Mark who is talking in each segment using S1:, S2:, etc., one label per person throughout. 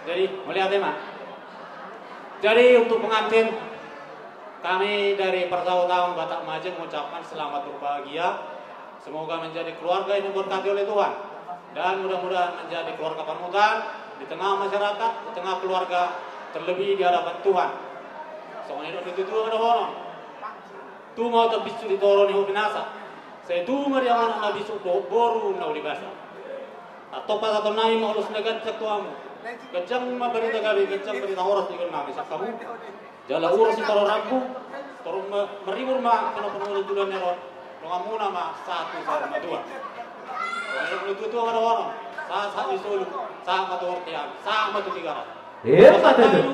S1: Jadi melihat tema. Jadi untuk pengantin, kami dari Persaudaraan Batak Majeng mengucapkan selamat berbahagia. Semoga menjadi keluarga yang diberkati oleh Tuhan dan mudah-mudahan menjadi keluarga panutan di tengah masyarakat, di tengah keluarga, terlebih di hadapan Tuhan. Soalnya itu ada orang. Tu mau terbisu di toron yang binasa. Saya tu meriang anak bisu boru na ulibasa. Atau pas atau naik mau harus negat satuamu. Kencang mah berita kami, kencang berita horas di kena bisa kamu. Jala urus itu orang ragu, turun meribur mah kena penuh tulan neror. Pengamu nama 1 sama 2. Kalau itu ada orang. Saat di Solo, sama tuh Tiang, sama tuh 300.
S2: Iya, kata itu.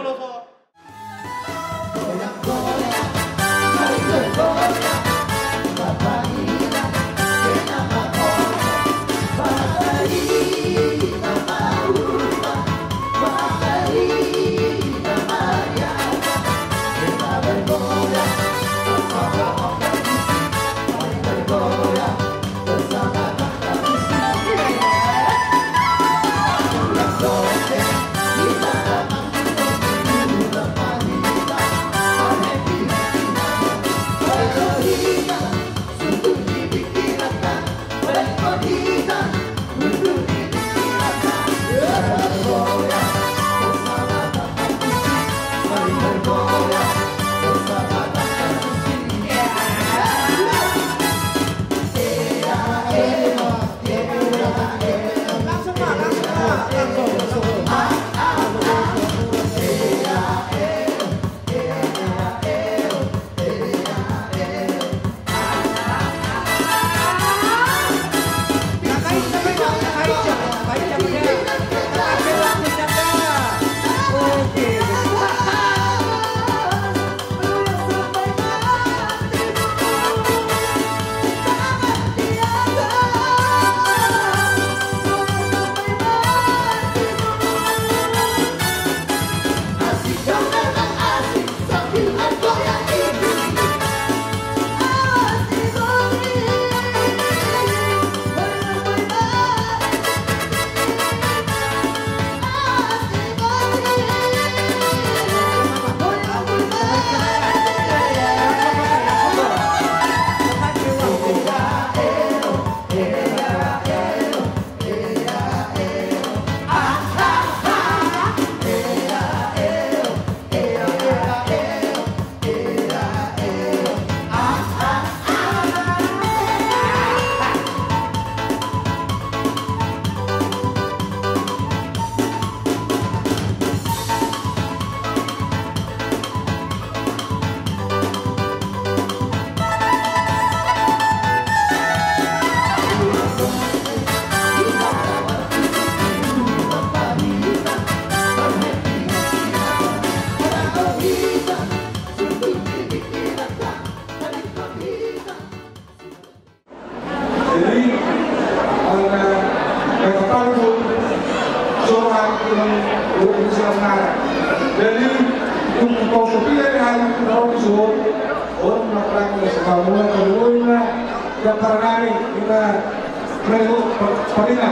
S3: Jadi untuk konsumsi hari tahun suhu orang melakukan sekarang kedua yang karena kita melakukan peringat.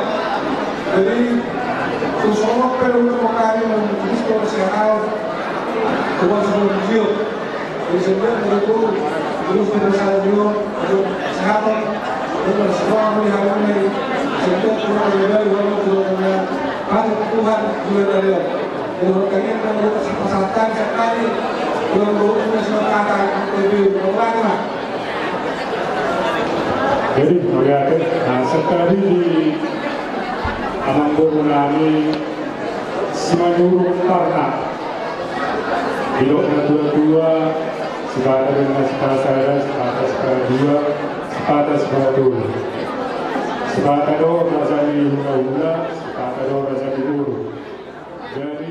S3: Jadi semua perlu mengkali menjadi sehat, bukan sebelum jiwa. Jadi sebenarnya itu terus berusaha jiwa untuk kesehatan dan semua melihat ini sehingga kurang dari orang tuanya hari Tuhan juga dari yang kalian menurut kesempatan sekali belum berusaha sementara lebih berapa.
S4: Jadi melihat sekali di Amanggur Nami Simanyuru Karna Bilok dua sepatah dengan sepatah saya sepatah sepatah dua sepatah sepatah dua sepatah dua rasa di hula sepatah dua rasa di guru. Jadi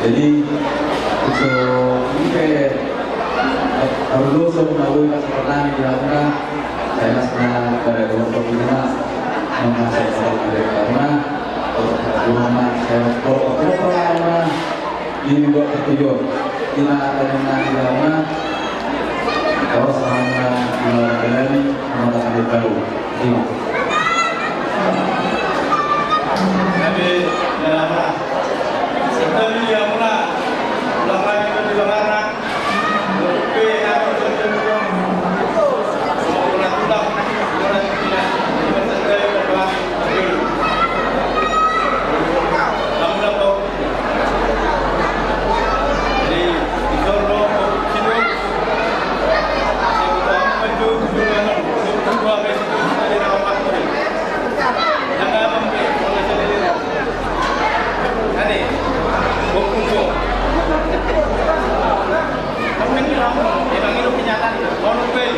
S2: Jadi untuk ini dulu sebelum pernah dilakukan saya rasa pada kelompok ini mengasah soal karena rumah saya pernah ini buat ketujuh kita akan mengenai kalau selama dari mengatakan baru ini.
S5: Jadi dalam setelah dia mulai ulang lagi ke dilarang lebih atau cenderung ulang orang tidak bersedia berbahas dulu. Namun apa? Jadi disuruh hidup sebuah maju dengan sebuah besok dari awal ini. Jangan membuat oleh sendiri. Nanti, buku. Kamu ini lama, emang itu kenyataan. Mau nubel.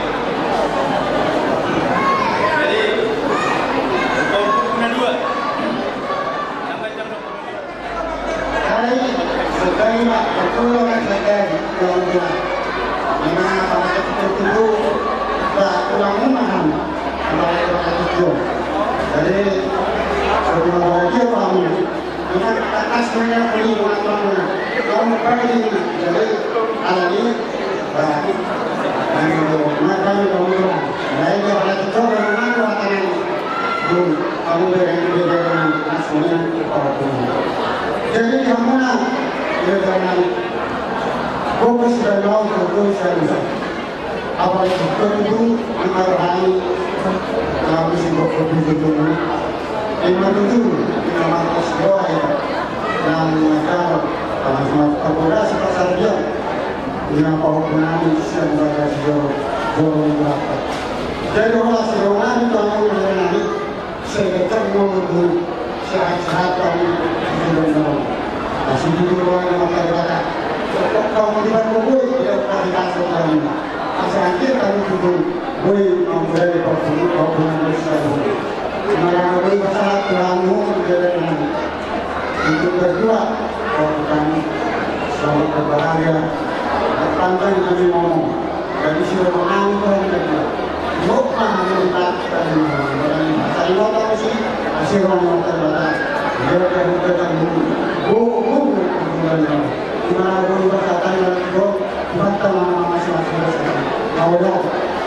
S5: Jadi, kau punya dua. Yang macam dua.
S3: Hari setelah pertolongan saya kemudian dimana pada itu tak kurang memaham pada itu. Jadi sebelum dia kami dengan atasnya beli mana kamu pergi jadi ada ini berarti maka kamu lain pada itu mana watanan kamu dengan aslinya jadi kamu dengan fokus dan mau fokus dan apa itu mengarahani kami sibuk berbuat lima tujuh nama sebuah dan kalau kapolda seperti dia dengan paham sebagai sebuah berapa jadi orang seorang itu yang menjadi sekitar menunggu sehat-sehat kami sudah masih di luar masyarakat kalau tidak boleh tidak kita sekali asal kami dulu boleh memulai pertemuan bersama melalui masalah kelamu menjadi untuk berdua kalau kami selalu berbahagia terpanjang kami ngomong dari sudah menanggung dan lupa meminta dan saya lupa sih hasil orang terbatas dia akan berkata bohong dimana boleh berkata yang itu bantah nama masing-masing mau dong.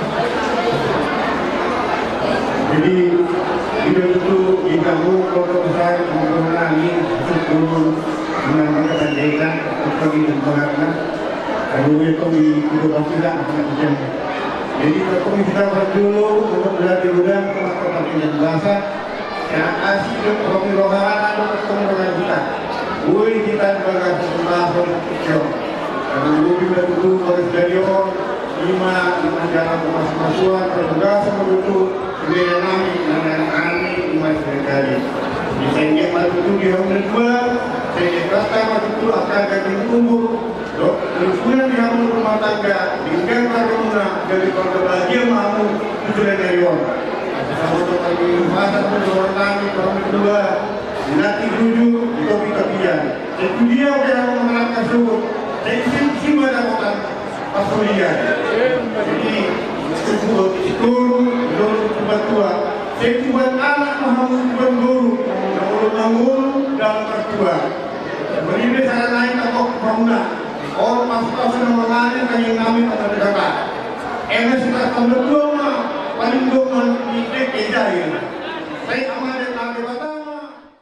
S6: Jadi tidak itu kamu kalau besar mengurangi untuk menambahkan daya untuk menambahkan kalau itu hidup tidak macam. Jadi kalau kita dulu untuk belajar udang atau pakai bahasa yang asli untuk rohani atau dengan kita. Boleh kita sebagai pembahasan kecil. Kalau lebih betul baris dari orang lima jalan masing-masing terbuka betul. Dengan kami masih sekali. Misalnya waktu itu di hari kedua, saya kata waktu itu akan gaji umur. Terus kemudian di hari rumah tangga, hingga karena dari keluarga bahagia mahu tujuan dari orang. Sama untuk lagi masa kedua kami tahun kedua, nanti tujuh di kopi-kopian. Itu dia yang menerapkan suhu. Saya isi mendapatkan pasulian. Jadi itu tua. Saya buat anak Muhammad guru, guru dalam tertua. Begini saya naik ke bangunan. Orang masuk mengalami kayak kami pada negara. Enak kita tambah dua paling dua di Kejaya. Saya aman dan lagi pertama.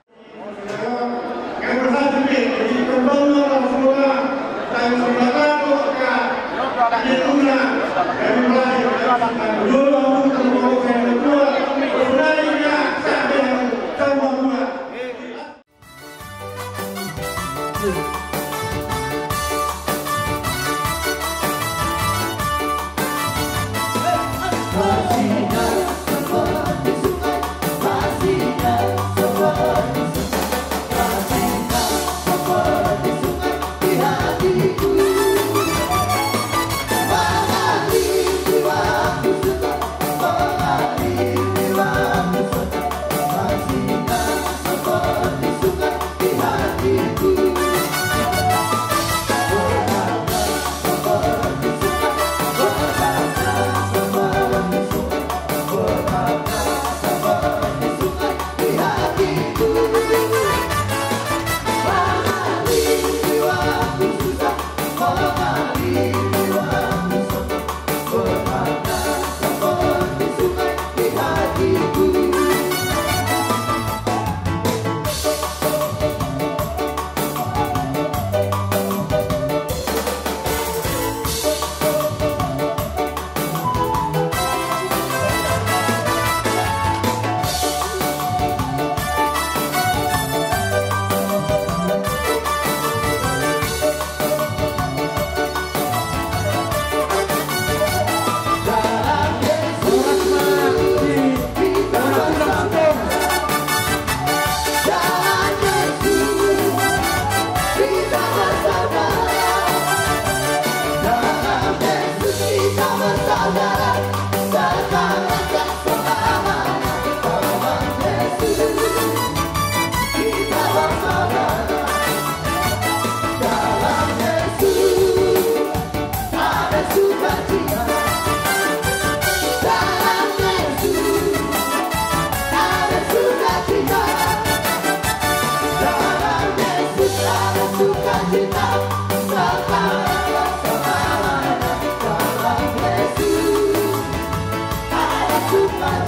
S6: Yang berhasil jadi pembangunan semua. Saya mengatakan kami guna kami belajar dulu untuk menguruskan kedua sebenarnya sampai sama dua.
S7: Di hatiku,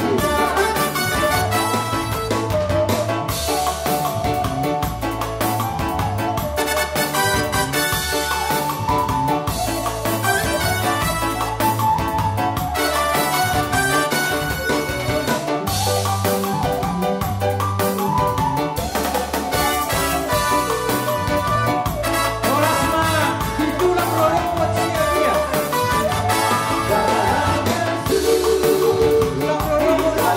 S3: Orang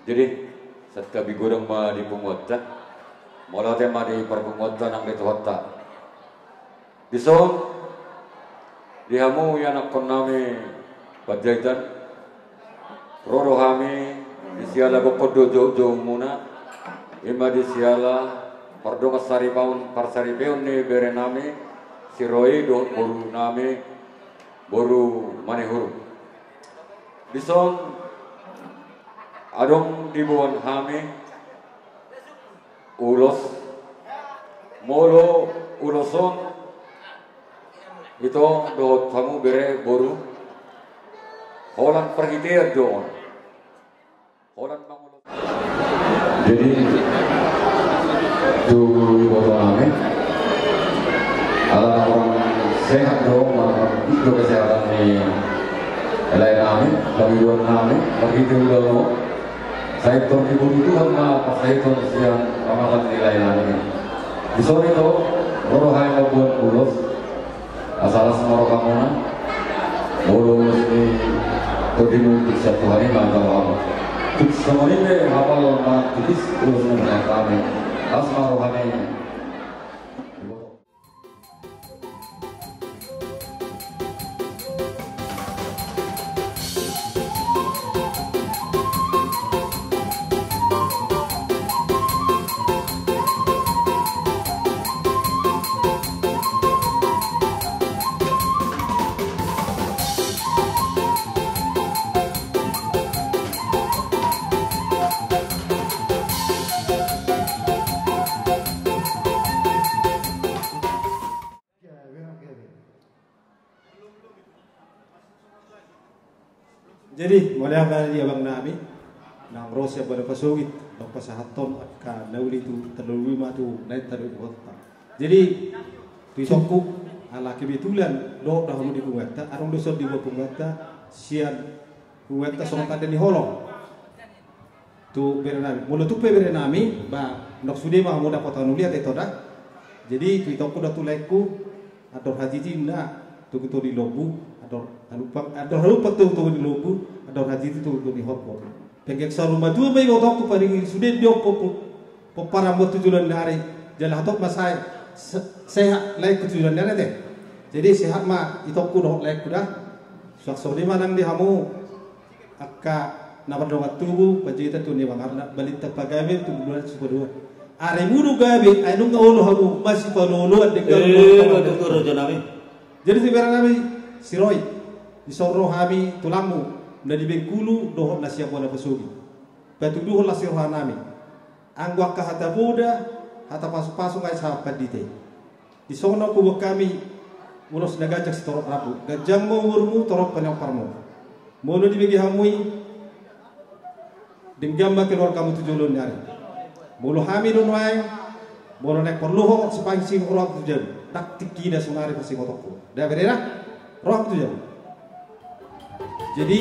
S7: Jadi satka bigurang ma di pungota, mula tema di perpungota nang dito hota. Dison dihamu yang akon nami pajaitan, roro hami disiala gokodo jo muna, ima disiala pardonga sari paun parsari peun ni bere nami, siroi do boru nami boru manehuru. Dison adong dibuan hami ulos molo uloson itu do tamu bere boru Holland pergi doon Holland mangulos.
S2: Jadi itu ibu kami adalah orang sehat dong, itu kesehatan di lain kami, bagi dua kami, begitu dulu. Saya tahu ibu itu sama pas saya tahu siang Ramadan di lain kami. Di sore itu baru hanya buat ulos, asal semua kamu ulos di Todimu satu hari mantap apa? Semua ini hafal mak tulis ulos mengenai kami, asma rohani.
S3: Jadi mulai kali abang nami nang rosya pada pasugit nang pasahaton ka nauli tu terlalu matu naik terlalu kota. Jadi pisokku ala kebetulan do dah di pungata arung dosa di pungata sian pungata songka dan di holong. Tu berenami mulut tu berenami ba nok sude mah muda potong lihat itu dah. Jadi pisokku dah tuleku atau haji na tu kutu di lobu atau lupa tu di lobu atau haji itu tu di hotpot. Pegek saruma tu bayi waktu tu paling sudah dia para buat tujuan dari jalan hatok masai sehat lain tujuan dari deh. Jadi sehat mah itu aku dah lain kuda. Suatu di mana di hamu akka nabar dongat tubuh baju itu tu ni bang karena balik terpagawe tu bulan sepuluh. Are muru gawe anu ngawul hamu masih paluluan dengan
S1: betul nami.
S3: Jadi sebenarnya nami siroi disoro hami tulamu na di Bengkulu dohon na siya bona pasugi patuduhon la sirha nami angwa ka hata boda hata pasung ay sa padite di sono ko kami ulos nagajak sa torok rabu gajang mo urmu torok panang parmo mono di bigi hamui dinggamba keluar kamu tujulun nyari mulu hami don wae mono nek perluho sepang sing urok tujuan tak tikida sungari pasing otokku da berera roh tujuan. Jadi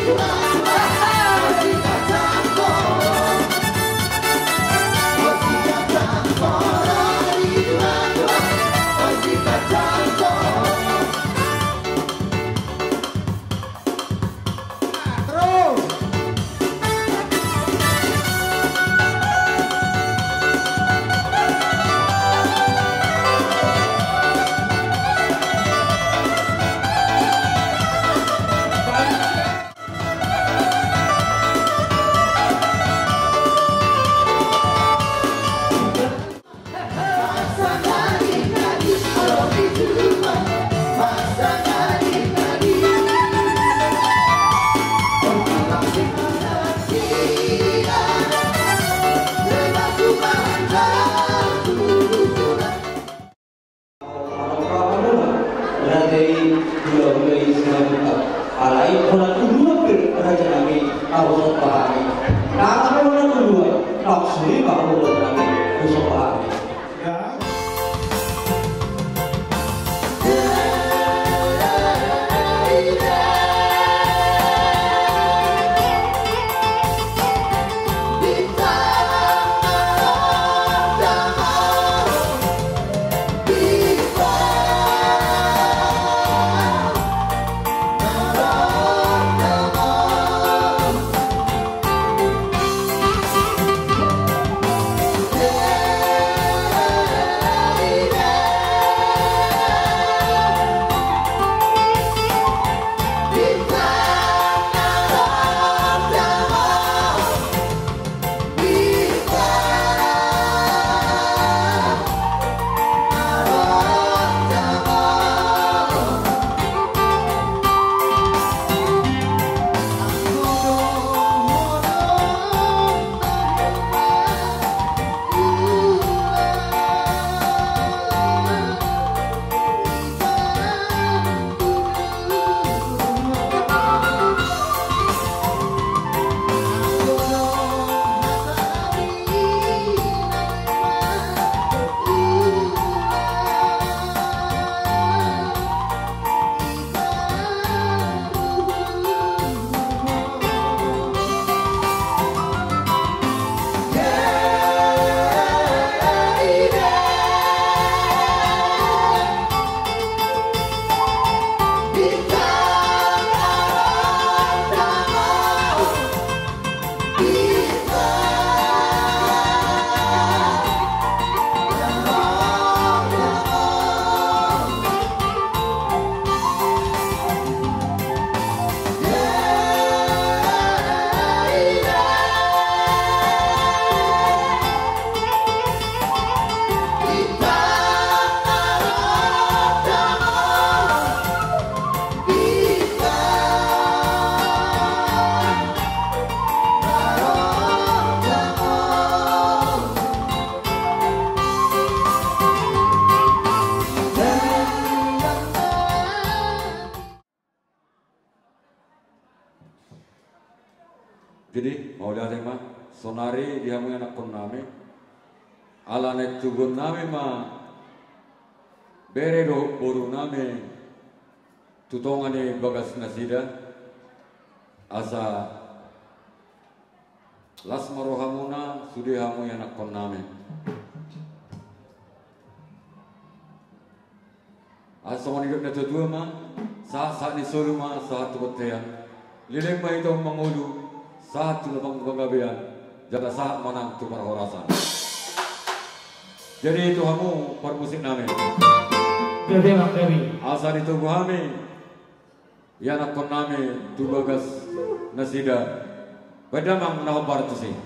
S7: Jadi mau lihat mah sonari dia mau anak pun name alane tugun name mah bere do boru name tutongane bagas nasida asa las marohamuna sudah hamu anak pun name asa wanita natu dua mah saat ni suru mah saat betean lileng mah itu mengulu saat tulabang penggabean jada saat manang tu horasan. Jadi itu kamu permusik nami.
S8: Jadi mak kami.
S7: Asal itu kami. Ya nak nami tu bagas nasida. Beda mang nawabar tu sih.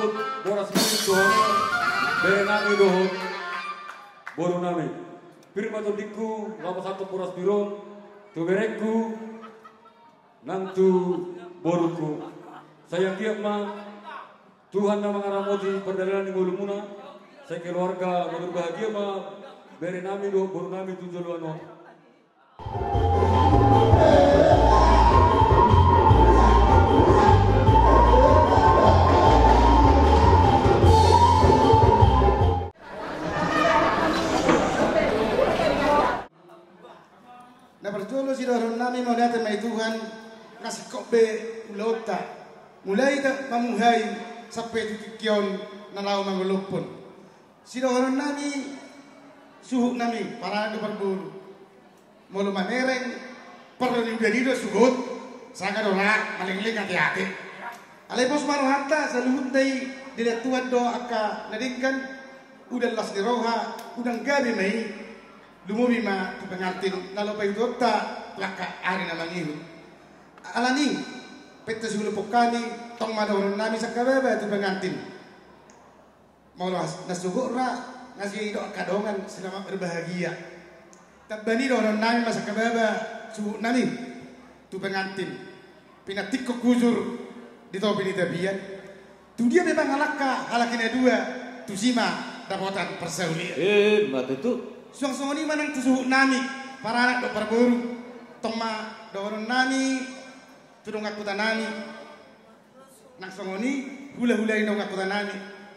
S7: boras biru dohon berenami dohon boru nami firma to diku lama satu boras biru tu berekku nantu boruku saya kiamat Tuhan nama ngaramoti perdagangan di mulumuna saya keluarga berbahagia ma berenami dohon boru nami tujuan
S9: Na berjolo si doron nami mau datang mai Tuhan ngasih kobe ulota mulai tak mamuhay sampai titik kion na lau mangulupon si doron nami suhu nami para do berburu mulu manereng perlu diudadido sugut sanga dora malingling hati-hati alai bos maruhata saluhut dai dilihat Tuhan do aka nadingkan udah las diroha udang gabi mai Lumubi ma tu pengantin lalu pay dota laka ari na mangihu alani pete sulu pokani tong madawon nami sa kabebe tu pengantin maulas nasugo ra ngasih do kadongan selama berbahagia tabani doron nami masa kabebe suhu nami tu pengantin pinatik ko kuzur di topi di tabian tu dia memang halakina dua tu sima dapotan persaulian
S1: mata tu
S9: suang ini manang tusuh nami para anak do perburu toma doron nami tudong akutan nami nang songoni hula-hula ino akutan nami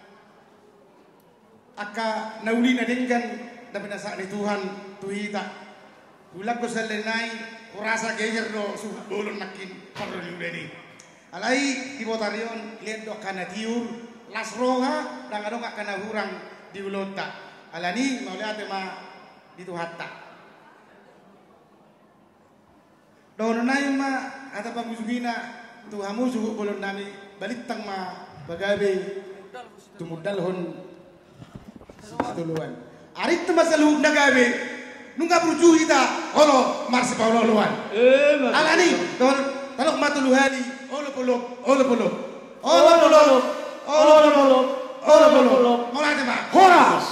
S9: aka nauli na dinggan dapat nasa ni Tuhan tuhita hula ko sa lenay urasa geger do subolon makin parlo ni alai di botarion lihat do kana tiur lasroha dang adong kana hurang di ulota alani maulihat ma dito hatta doon na yung ma ata pagusugina tuhamu suhu bolon nami baliktang ma bagabe tumudalhon tuluan arit masalu nagabe nunga brujuhi ta olo marsi pauloluan alani doon talok matuluhani olo pulok mulai ma horas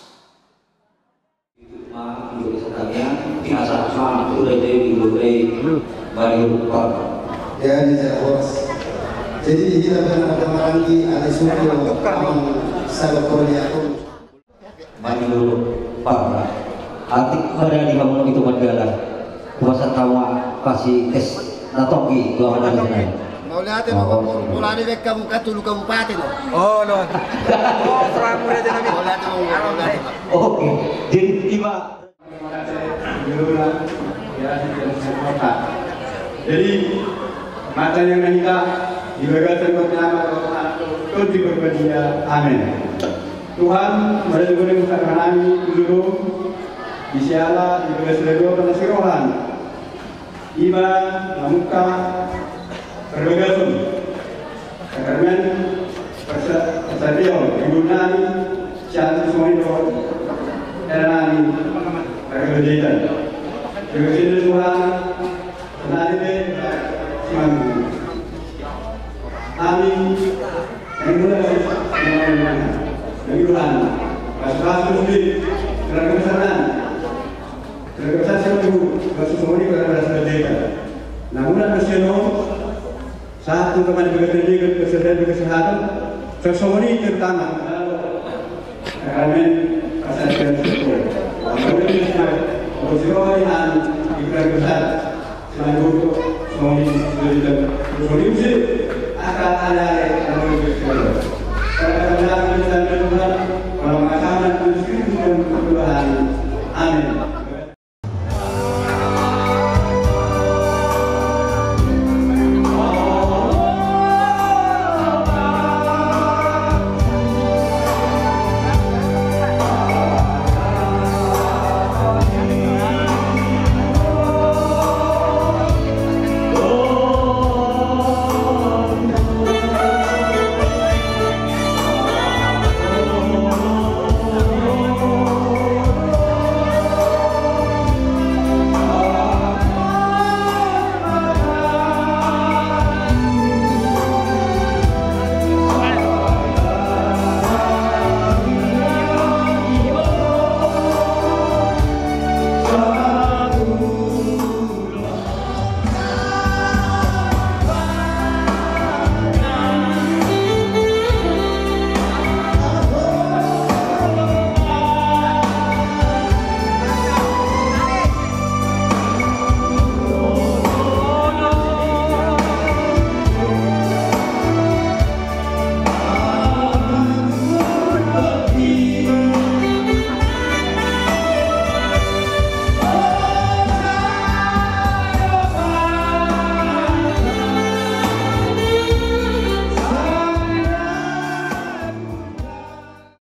S10: ya di Jawa. Jadi di dalam lagi ada suatu sahabat Korea pun.
S11: Mari dulu Pak. Atik ada di bangun itu madala. Puasa tawa kasih tes natoki dua hari ini.
S10: Mau lihat mulai dari kamu katulu kabupaten.
S11: Oh no. Oh serang murid nabi.
S10: Mau lihat
S11: Oke. Jadi lima.
S6: Jadi mata yang kita diberikan pertama itu diberbahagia. Amin. Tuhan meridhoi usaha kami dulu disiala diberikan penasirohan iba namuka berbagasun karena persadion igunan siapa semua itu erani berbeda. Juga Tuhan nanti simangu. Amin. Yang mulai Tuhan. Kasus di kebesaran. Kebesaran itu semua ini berbeda. Namun manusia satu teman bekerja kesehatan semua ini terutama. Amin. Asal itu. Kemudian ibadah besar selalu semuanya sudah akan ada yang